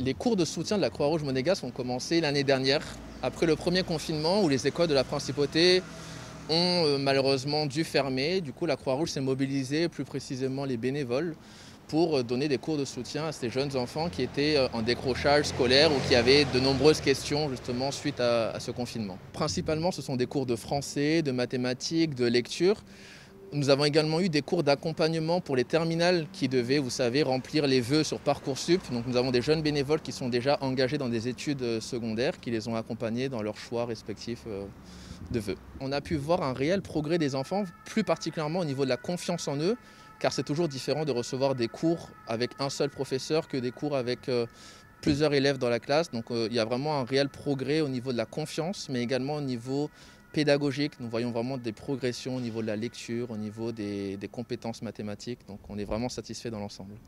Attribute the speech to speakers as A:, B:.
A: Les cours de soutien de la Croix-Rouge monégasque ont commencé l'année dernière, après le premier confinement où les écoles de la Principauté ont malheureusement dû fermer. Du coup, la Croix-Rouge s'est mobilisée, plus précisément les bénévoles, pour donner des cours de soutien à ces jeunes enfants qui étaient en décrochage scolaire ou qui avaient de nombreuses questions justement suite à ce confinement. Principalement, ce sont des cours de français, de mathématiques, de lecture. Nous avons également eu des cours d'accompagnement pour les terminales qui devaient, vous savez, remplir les vœux sur Parcoursup. Donc nous avons des jeunes bénévoles qui sont déjà engagés dans des études secondaires, qui les ont accompagnés dans leurs choix respectifs de vœux. On a pu voir un réel progrès des enfants, plus particulièrement au niveau de la confiance en eux, car c'est toujours différent de recevoir des cours avec un seul professeur que des cours avec plusieurs élèves dans la classe. Donc il y a vraiment un réel progrès au niveau de la confiance, mais également au niveau pédagogique. Nous voyons vraiment des progressions au niveau de la lecture, au niveau des compétences mathématiques. Donc on est vraiment satisfait dans l'ensemble.